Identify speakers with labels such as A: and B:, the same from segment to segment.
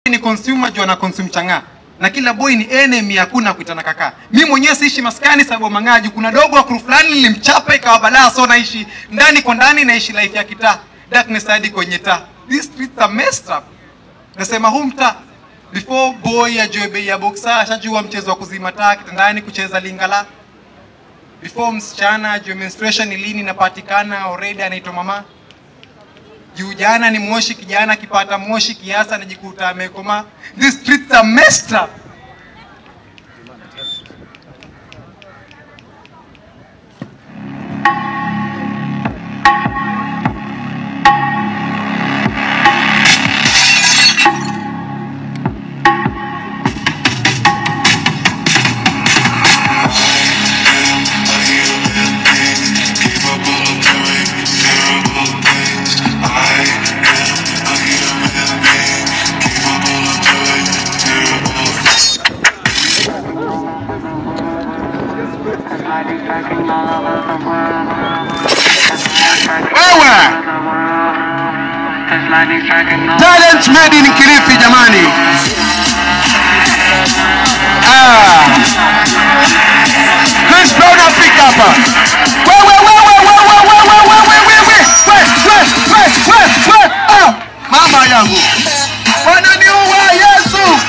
A: ni consumer jua na consume changa. Na kila boy ni enemy, hakuna kuitana kaka. Mimi mwenyewe siishi maskani sababu mangaji. Kuna dogo wa crew fulani nilimchapa ikawa balaa, so naishi ndani kwa ndani, naishi life ya kitaa. Darkness hadi kwenye taa. These streets are messed up. Nasema huu mtaa before boy ajue bei ya boxer ashajua mchezo wa kuzima taa kitandani, kucheza lingala. Before msichana ajue menstruation ni lini inapatikana, already anaitwa mama. Juu jana ni moshi, kijana kipata moshi kiasa anajikuta amekoma. These streets are messed up.
B: Talent made in Kilifi jamani. Chris Brown Africa hapa. Mama yangu. Wananiua Yesu.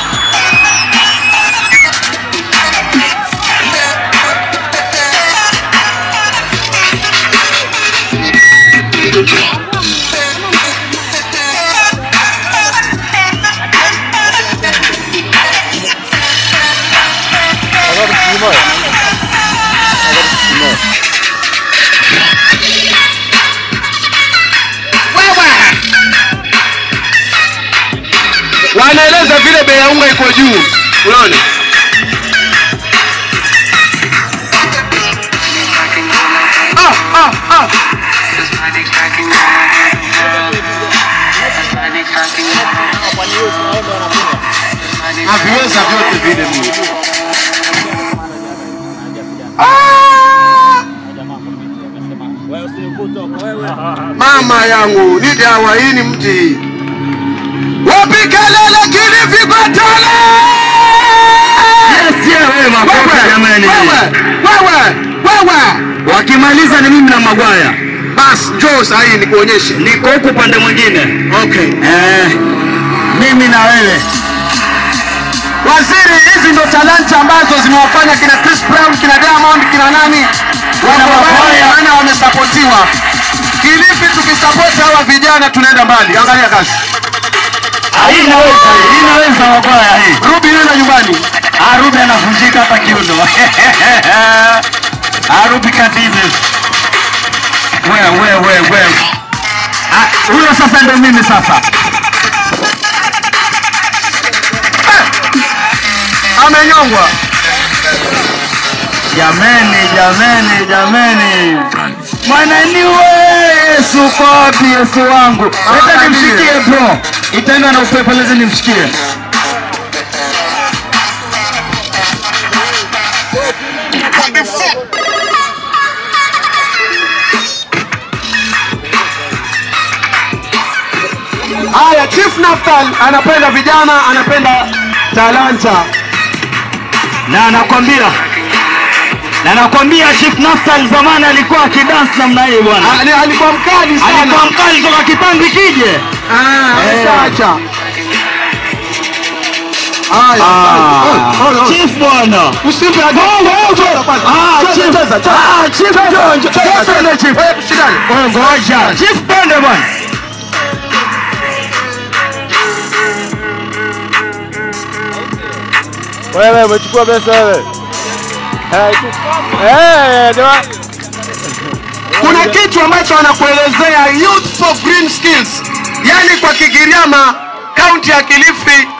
B: Wanaeleza vile bei ya unga iko juu. Unaona? Haviweza vyote vile mimi. Mama yangu, ni dawa hii ni mti. Wapi kelele Kilifi patana! Yes, wewe makofi jamani. Wewe. Wakimaliza ni mimi na Magwaya. Bas, njoo sasa hii nikuonyeshe. Niko huko pande mwingine. Okay. Mimi na wewe. Waziri, hizi ndo talanta ambazo zimewafanya kina Chris Brown, kina Diamond, kina nani? Wana wamesapotiwa. Kilifi tukisupport hawa vijana tunaenda mbali. Angalia kazi. Inaweza Magwaya hii. Ruby nenda nyumbani. Ruby anavunjika hapa kiuno. Ruby kadizi. Wewe. Huyo sasa ndio mimi sasa. Amenyongwa. Jameni. Mwana ni Yesu kopi Yesu wangu. Leta nimshikie bro. Itaenda na upepo leze nimshikie. Haya, Chief Naftali anapenda vijana, anapenda talanta. Na nakwambia Chief Naftali zamani alikuwa akidance namna hii bwana. Alikuwa mkali sana. Alikuwa mkali toka kitambi kije. Acha. Chief bwana. Usimpe Chief pende bwana.
C: Wewe umechukua pesa wewe.
B: Kuna kitu ambacho wanakuelezea Youth for Green Skills. Yaani kwa Kigiriama, kaunti ya Kilifi,